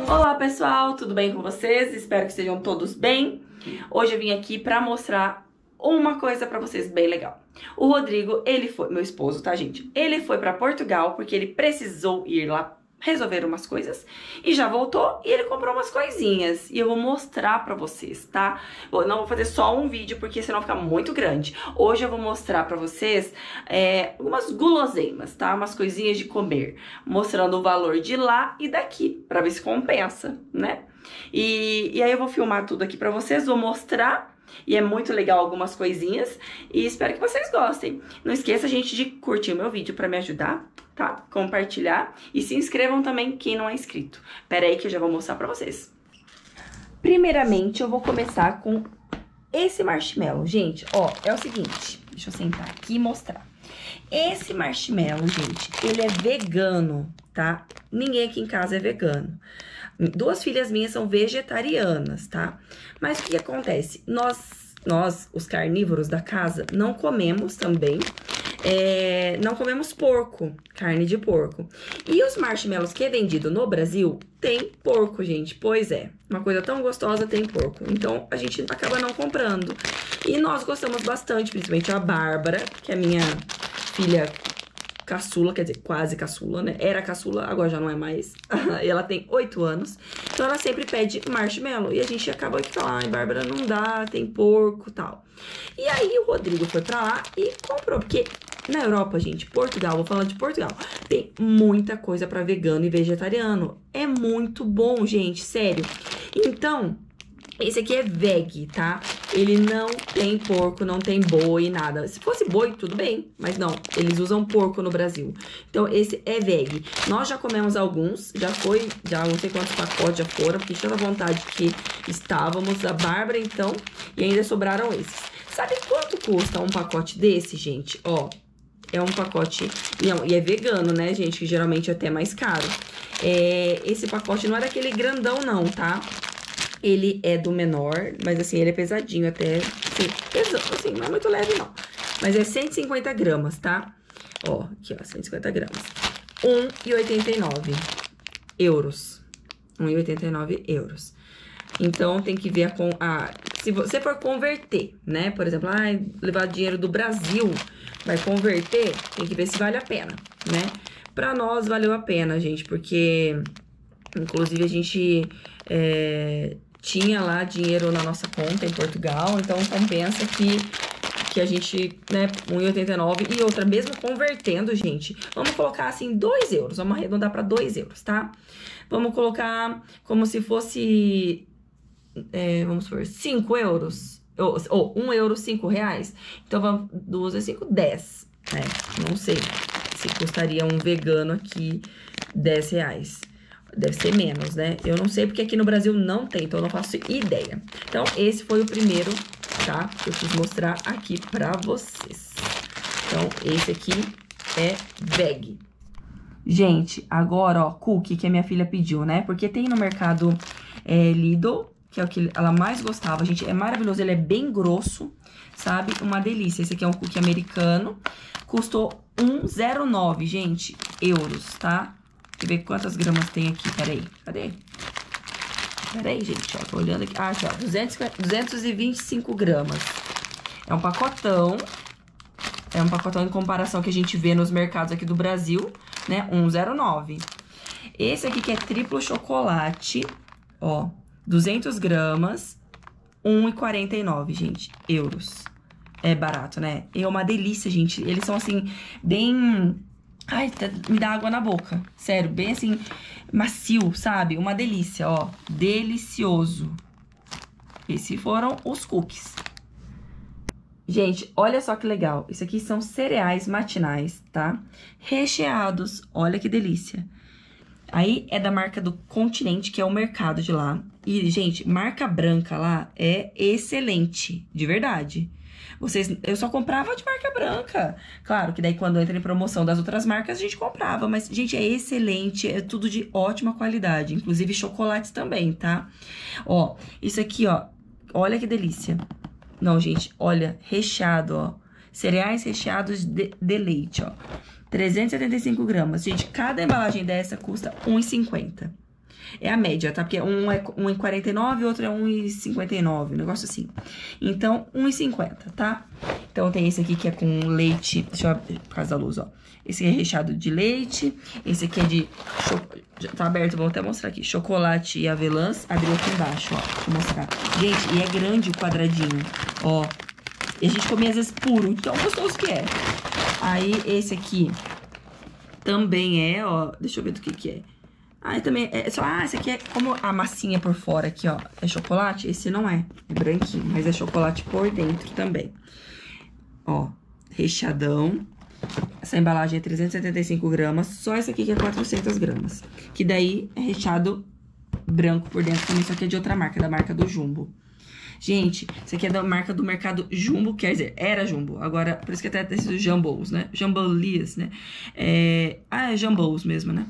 Olá pessoal, tudo bem com vocês? Espero que estejam todos bem. Hoje eu vim aqui pra mostrar uma coisa pra vocês bem legal. O Rodrigo, ele foi, meu esposo, tá gente? Ele foi pra Portugal porque ele precisou ir lá resolver umas coisas e já voltou e ele comprou umas coisinhas e eu vou mostrar pra vocês, tá? Não vou fazer só um vídeo porque senão fica muito grande. Hoje eu vou mostrar pra vocês algumas guloseimas, tá? Umas coisinhas de comer, mostrando o valor de lá e daqui, pra ver se compensa, né? E aí eu vou filmar tudo aqui pra vocês, vou mostrar. E é muito legal algumas coisinhas e espero que vocês gostem. Não esqueça, gente, de curtir o meu vídeo pra me ajudar, tá? Compartilhar e se inscrevam também quem não é inscrito. Pera aí que eu já vou mostrar pra vocês. Primeiramente, eu vou começar com esse marshmallow. Gente, ó, é o seguinte, deixa eu sentar aqui e mostrar. Esse marshmallow, gente, ele é vegano, tá? Ninguém aqui em casa é vegano. Duas filhas minhas são vegetarianas, tá? Mas o que acontece? Nós, os carnívoros da casa, não comemos também, não comemos porco, carne de porco. E os marshmallows que é vendido no Brasil, tem porco, gente. Pois é, uma coisa tão gostosa tem porco. Então, a gente acaba não comprando. E nós gostamos bastante, principalmente a Bárbara, que é a minha filha caçula, quer dizer, quase caçula, né? Era caçula, agora já não é mais. E ela tem 8 anos. Então ela sempre pede marshmallow. E a gente acaba aqui falando, ai, Bárbara, não dá, tem porco e tal. E aí o Rodrigo foi pra lá e comprou. Porque na Europa, gente, Portugal, vou falar de Portugal, tem muita coisa pra vegano e vegetariano. É muito bom, gente, sério. Então, esse aqui é veg, tá? Ele não tem porco, não tem boi, nada. Se fosse boi, tudo bem, mas não, eles usam porco no Brasil. Então, esse é veg. Nós já comemos alguns, já não sei quantos pacotes já foram, porque tinha vontade que estávamos, a Bárbara, então, e ainda sobraram esses. Sabe quanto custa um pacote desse, gente? Ó, é um pacote, não, e é vegano, né, gente, que geralmente é até mais caro. Esse pacote não é daquele grandão, não, tá? Ele é do menor, mas assim, ele é pesadinho até, assim, não é muito leve não. Mas é 150 gramas, tá? Ó, aqui ó, 150 gramas. 1,89 euros. 1,89 euros. Então, tem que ver se você for converter, né? Por exemplo, levar dinheiro do Brasil, vai converter, tem que ver se vale a pena, né? Pra nós, valeu a pena, gente, porque, inclusive, a gente tinha lá dinheiro na nossa conta em Portugal, então compensa que a gente, né, 1,89 e outra, mesmo convertendo, gente, vamos colocar assim 2 euros, vamos arredondar para 2 euros, tá? Vamos colocar como se fosse, vamos supor, 5 euros, ou 1 euro, 5 reais, então vamos, 2 vezes 5, 10, né? Não sei se custaria um vegano aqui 10 reais. Deve ser menos, né? Eu não sei porque aqui no Brasil não tem, então eu não faço ideia. Então, esse foi o primeiro, tá? Que eu quis mostrar aqui pra vocês. Então, esse aqui é veg. Gente, agora, ó, cookie que a minha filha pediu, né? Porque tem no mercado Lidl, que é o que ela mais gostava. Gente, é maravilhoso, ele é bem grosso, sabe? Uma delícia. Esse aqui é um cookie americano. Custou 1,09, gente, euros, tá? Deixa eu ver quantas gramas tem aqui, peraí, cadê? Peraí, gente, ó, tô olhando aqui. Ah, aqui, ó, 225 gramas. É um pacotão em comparação que a gente vê nos mercados aqui do Brasil, né, 1,09. Esse aqui que é triplo chocolate, ó, 200 gramas, 1,49, gente, euros. É barato, né? E é uma delícia, gente, eles são assim, bem... Ai, me dá água na boca. Sério, bem assim, macio, sabe? Uma delícia, ó. Delicioso. Esses foram os cookies. Gente, olha só que legal. Isso aqui são cereais matinais, tá? Recheados. Olha que delícia. Aí é da marca do Continente, que é o mercado de lá. E, gente, marca branca lá é excelente. De verdade. Eu só comprava de marca branca. Claro que daí quando entra em promoção das outras marcas, a gente comprava. Mas, gente, é excelente. É tudo de ótima qualidade. Inclusive chocolates também, tá? Ó, isso aqui, ó. Olha que delícia. Não, gente, olha. Recheado, ó. Cereais recheados de leite, ó. 375 gramas. Gente, cada embalagem dessa custa R$1,50. É a média, tá? Porque um é 1,49 e outro é 1,59, um negócio assim. Então, 1,50, tá? Então, tem esse aqui que é com leite, deixa eu abrir por causa da luz, ó. Esse aqui é recheado de leite, esse aqui é de... Já tá aberto, vou até mostrar aqui. Chocolate e avelãs, abriu aqui embaixo, ó, deixa eu mostrar. Gente, e é grande o quadradinho, ó. E a gente comia às vezes puro, tão gostoso que é. Aí, esse aqui também é, ó, deixa eu ver do que é. Ah, também é só, esse aqui é como a massinha por fora aqui, ó, é chocolate, esse não é branquinho, mas é chocolate por dentro também. Ó, recheadão. Essa embalagem é 375 gramas, só essa aqui que é 400 gramas. Que daí é recheado branco por dentro também, isso aqui é de outra marca, da marca do Jumbo. Gente, isso aqui é da marca do mercado Jumbo, quer dizer, era Jumbo. Agora, por isso que até tem sido Jambos, né? Jambolias, né? É Jambos mesmo, né?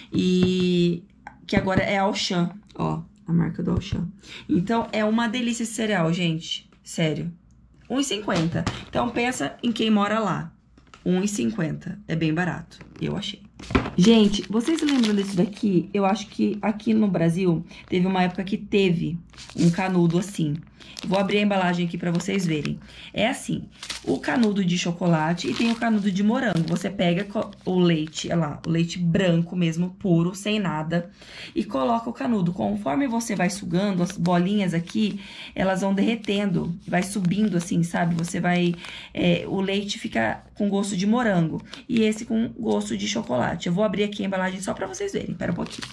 E que agora é Auchan, ó, a marca do Auchan. Então, é uma delícia esse cereal, gente. Sério. R$1,50. Então, pensa em quem mora lá. R$1,50. É bem barato, eu achei. Gente, vocês lembram desse daqui? Eu acho que aqui no Brasil teve uma época que teve um canudo assim. Vou abrir a embalagem aqui pra vocês verem. É assim, o canudo de chocolate e tem o canudo de morango. Você pega o leite, olha lá, o leite branco mesmo, puro, sem nada, e coloca o canudo. Conforme você vai sugando, as bolinhas aqui, elas vão derretendo, vai subindo assim, sabe? Você vai... o leite fica com gosto de morango e esse com gosto de chocolate. Eu vou abrir aqui a embalagem só pra vocês verem, pera um pouquinho.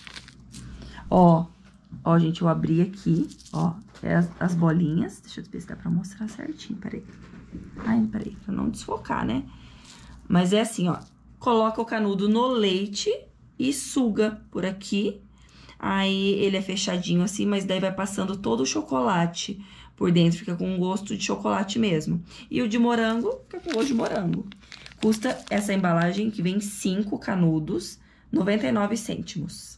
Ó, gente, eu abri aqui, ó, as bolinhas. Deixa eu ver se dá pra mostrar certinho, peraí. Ai, peraí, pra não desfocar, né? Mas é assim, ó, coloca o canudo no leite e suga por aqui. Aí ele é fechadinho assim, mas daí vai passando todo o chocolate por dentro, fica com gosto de chocolate mesmo. E o de morango, fica com gosto de morango. Custa essa embalagem, que vem 5 canudos, 99 cêntimos.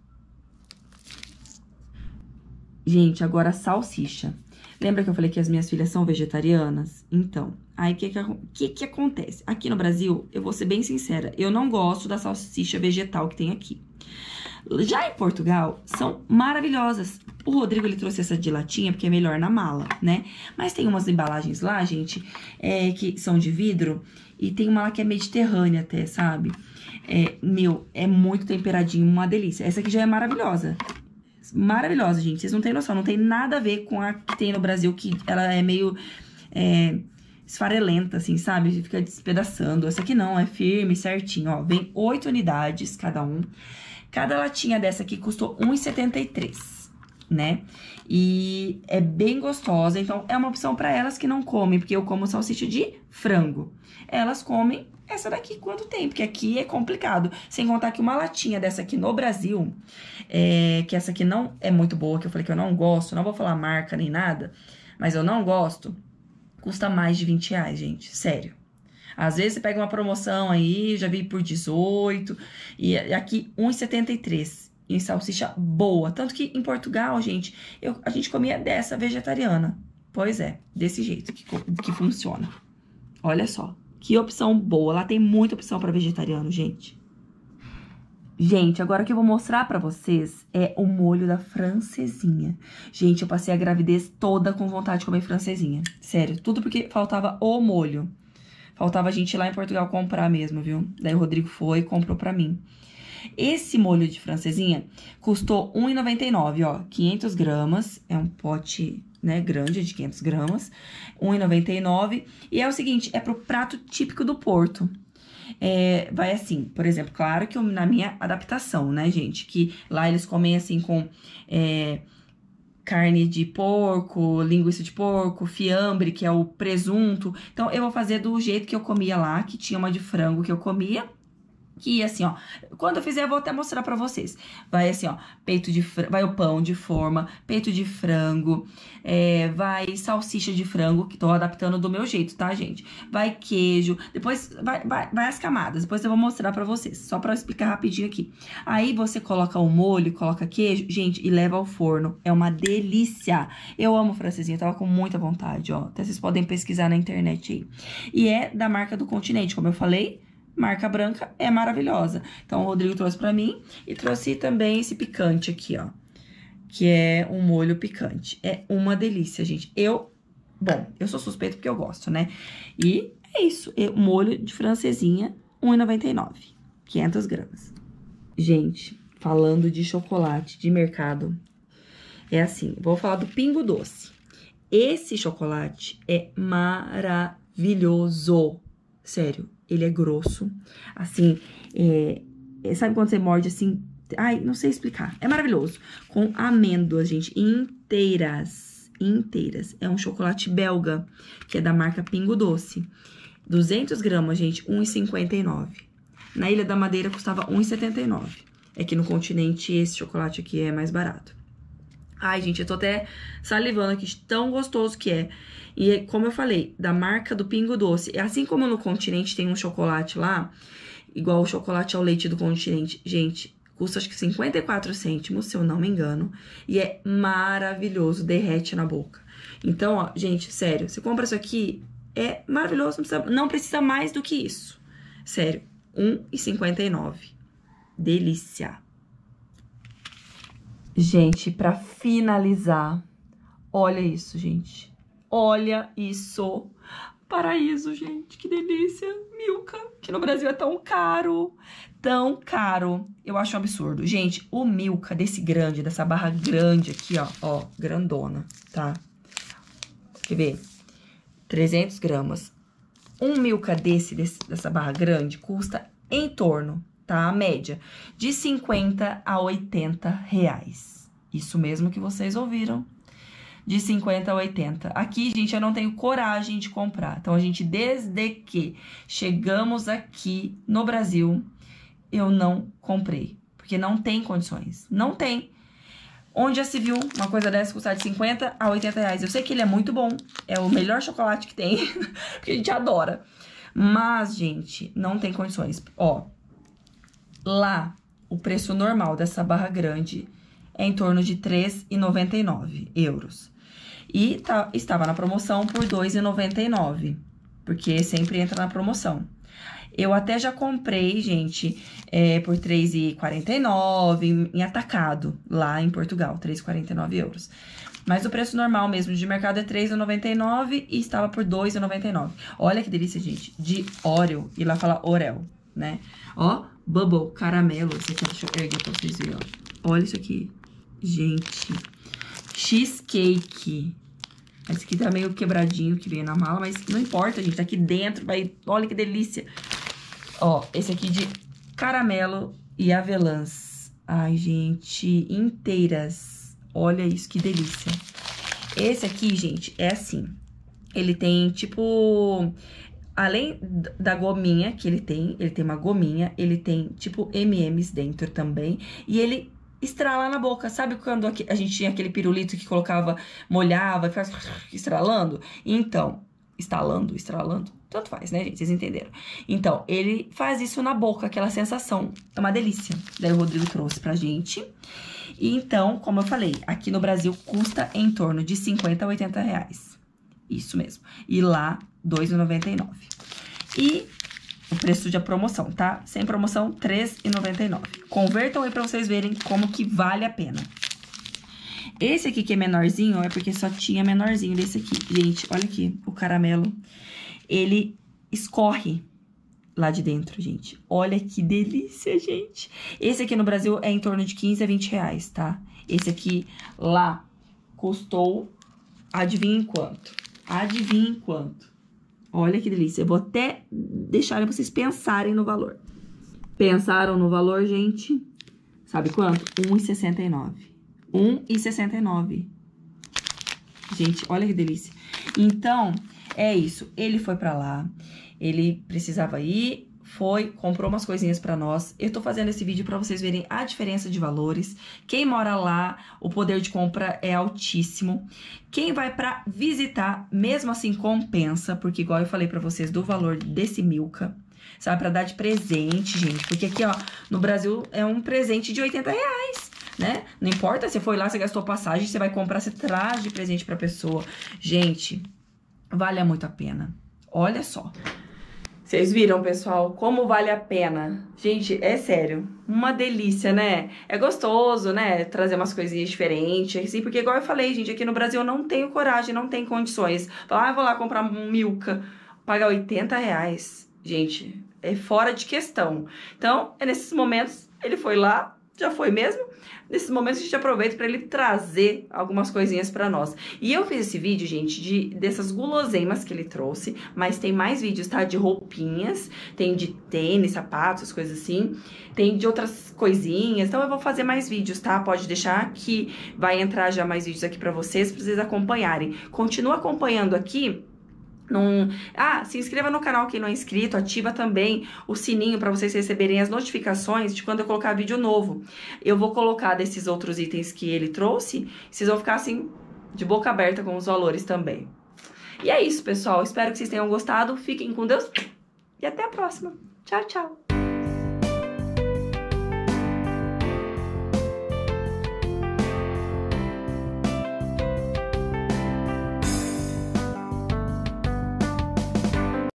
Gente, agora a salsicha. Lembra que eu falei que as minhas filhas são vegetarianas? Então, aí o que acontece? Aqui no Brasil, eu vou ser bem sincera, eu não gosto da salsicha vegetal que tem aqui. Já em Portugal, são maravilhosas. O Rodrigo, ele trouxe essa de latinha, porque é melhor na mala, né? Mas tem umas embalagens lá, gente, que são de vidro. E tem uma lá que é mediterrânea até, sabe? É muito temperadinho, uma delícia. Essa aqui já é maravilhosa. Maravilhosa, gente. Vocês não têm noção. Não tem nada a ver com a que tem no Brasil, que ela é meio esfarelenta, assim, sabe? Fica despedaçando. Essa aqui não, é firme, certinho, ó. Vem 8 unidades cada um. Cada latinha dessa aqui custou R$1,73, né? E é bem gostosa, então é uma opção pra elas que não comem, porque eu como salsicha de frango. Elas comem essa daqui quando tem, porque aqui é complicado. Sem contar que uma latinha dessa aqui no Brasil, que essa aqui não é muito boa, que eu falei que eu não gosto, não vou falar marca nem nada, mas eu não gosto, custa mais de R$20, gente, sério. Às vezes você pega uma promoção aí, já vi por 18, e aqui R$1,73, em salsicha boa. Tanto que em Portugal, gente, a gente comia dessa vegetariana. Pois é, desse jeito que funciona. Olha só, que opção boa. Lá tem muita opção para vegetariano, gente. Gente, agora que eu vou mostrar pra vocês é o molho da francesinha. Gente, eu passei a gravidez toda com vontade de comer francesinha. Sério, tudo porque faltava o molho. Faltava a gente ir lá em Portugal comprar mesmo, viu? Daí o Rodrigo foi e comprou pra mim. Esse molho de francesinha custou R$1,99, ó. 500 gramas, é um pote, né, grande de 500 gramas. R$1,99. E é o seguinte, é pro prato típico do Porto. Vai assim, por exemplo, claro que na minha adaptação, né, gente? Que lá eles comem assim com... carne de porco, linguiça de porco, fiambre, que é o presunto. Então, eu vou fazer do jeito que eu comia lá, que tinha uma de frango que eu comia. Que assim, ó, quando eu fizer eu vou até mostrar pra vocês. Vai assim, ó, vai o pão de forma, peito de frango, vai salsicha de frango, que tô adaptando do meu jeito, tá, gente? Vai queijo, depois vai as camadas, depois eu vou mostrar pra vocês, só pra eu explicar rapidinho aqui. Aí você coloca o molho, coloca queijo, gente, e leva ao forno. É uma delícia! Eu amo francesinha, tava com muita vontade, ó. Até vocês podem pesquisar na internet aí. E é da marca do Continente, como eu falei, marca branca, é maravilhosa. Então, o Rodrigo trouxe pra mim e trouxe também esse picante aqui, ó. Que é um molho picante. É uma delícia, gente. Bom, eu sou suspeito porque eu gosto, né? E é isso. Molho de francesinha, R$1,99. 500 gramas. Gente, falando de chocolate de mercado, é assim. Vou falar do Pingo Doce. Esse chocolate é maravilhoso. Sério, ele é grosso. Assim, sabe quando você morde assim? Ai, não sei explicar. É maravilhoso. Com amêndoas, gente, inteiras. É um chocolate belga, que é da marca Pingo Doce. 200 gramas, gente, R$1,59. Na Ilha da Madeira custava R$1,79. É que no continente esse chocolate aqui é mais barato. Ai, gente, eu tô até salivando aqui, tão gostoso que é. E como eu falei, da marca do Pingo Doce. Assim como no continente tem um chocolate lá, igual o chocolate ao leite do continente, gente, custa acho que 54 cêntimos, se eu não me engano. E é maravilhoso, derrete na boca. Então, ó, gente, sério, você compra isso aqui, é maravilhoso, não precisa mais do que isso. Sério, R$1,59. Delícia. Gente, pra finalizar, olha isso, gente. Olha isso. Paraíso, gente, que delícia. Milka, que no Brasil é tão caro. Tão caro. Eu acho um absurdo. Gente, o Milka desse grande, dessa barra grande aqui, ó, grandona, tá? Quer ver? 300 gramas. Um Milka dessa barra grande custa em torno, tá? A média de 50 a 80 reais. Isso mesmo que vocês ouviram. De 50 a 80. Aqui, gente, eu não tenho coragem de comprar. Então, a gente, desde que chegamos aqui no Brasil, eu não comprei. Porque não tem condições. Não tem. Onde já se viu uma coisa dessa custar de 50 a 80 reais? Eu sei que ele é muito bom. É o melhor chocolate que tem. Porque a gente adora. Mas, gente, não tem condições. Ó, lá, o preço normal dessa barra grande é em torno de 3,99 euros. E estava na promoção por 2,99, porque sempre entra na promoção. Eu até já comprei, gente, por 3,49 em atacado, lá em Portugal, 3,49 euros. Mas o preço normal mesmo de mercado é 3,99 e estava por 2,99. Olha que delícia, gente, de Oreo, e lá fala Oreo, né? Ó, Bubble, caramelo, esse aqui, deixa eu erguer pra vocês verem, ó. Olha isso aqui, gente, cheesecake. Esse aqui tá meio quebradinho, que veio na mala, mas não importa, gente, tá aqui dentro, vai... Olha que delícia. Ó, esse aqui de caramelo e avelãs. Ai, gente, inteiras. Olha isso, que delícia. Esse aqui, gente, é assim. Ele tem, tipo... Além da gominha que ele tem uma gominha, ele tem, tipo, M&M's dentro também. E ele... estrala na boca, sabe quando a gente tinha aquele pirulito que colocava, molhava e ficava estralando? Então, estralando, tanto faz, né, gente? Vocês entenderam. Então, ele faz isso na boca, aquela sensação, é uma delícia. Daí o Rodrigo trouxe pra gente. E então, como eu falei, aqui no Brasil custa em torno de 50 a 80 reais. Isso mesmo. E lá, R$2,99. E... o preço de promoção, tá? Sem promoção, R$3,99. Convertam aí pra vocês verem como que vale a pena. Esse aqui que é menorzinho, é porque só tinha menorzinho desse aqui. Gente, olha aqui, o caramelo. Ele escorre lá de dentro, gente. Olha que delícia, gente. Esse aqui no Brasil é em torno de 15 a 20 reais, tá? Esse aqui lá custou, adivinhem quanto? Adivinhem quanto? Olha que delícia. Eu vou até deixar vocês pensarem no valor. Pensaram no valor, gente? Sabe quanto? R$1,69. R$1,69. Gente, olha que delícia. Então, é isso. Ele foi pra lá. Ele precisava ir. Foi, comprou umas coisinhas pra nós. Eu tô fazendo esse vídeo pra vocês verem a diferença de valores. Quem mora lá, o poder de compra é altíssimo. Quem vai pra visitar, mesmo assim compensa, porque igual eu falei pra vocês do valor desse Milka, sabe, pra dar de presente, gente. Porque aqui, ó, no Brasil é um presente de 80 reais, né? Não importa, você foi lá, você gastou passagem, você vai comprar, você traz de presente pra pessoa. Gente, vale muito a pena. Olha só. Vocês viram, pessoal, como vale a pena? Gente, é sério, uma delícia, né? É gostoso, né? Trazer umas coisinhas diferentes, assim, porque igual eu falei, gente, aqui no Brasil eu não tenho coragem, não tenho condições. Falar, vou lá comprar um Milka, pagar R$ 80. Gente, é fora de questão. Então, é nesses momentos, ele foi lá, já foi mesmo. Nesses momentos a gente aproveita para ele trazer algumas coisinhas para nós. E eu fiz esse vídeo, gente, dessas guloseimas que ele trouxe, mas tem mais vídeos, tá? De roupinhas, tem de tênis, sapatos, coisas assim, tem de outras coisinhas. Então eu vou fazer mais vídeos, tá? Pode deixar que vai entrar já mais vídeos aqui para vocês acompanharem. Continua acompanhando aqui. Se inscreva no canal quem não é inscrito, ativa também o sininho para vocês receberem as notificações de quando eu colocar vídeo novo. Eu vou colocar desses outros itens que ele trouxe, vocês vão ficar assim, de boca aberta com os valores também. E é isso, pessoal. Espero que vocês tenham gostado. Fiquem com Deus e até a próxima. Tchau, tchau.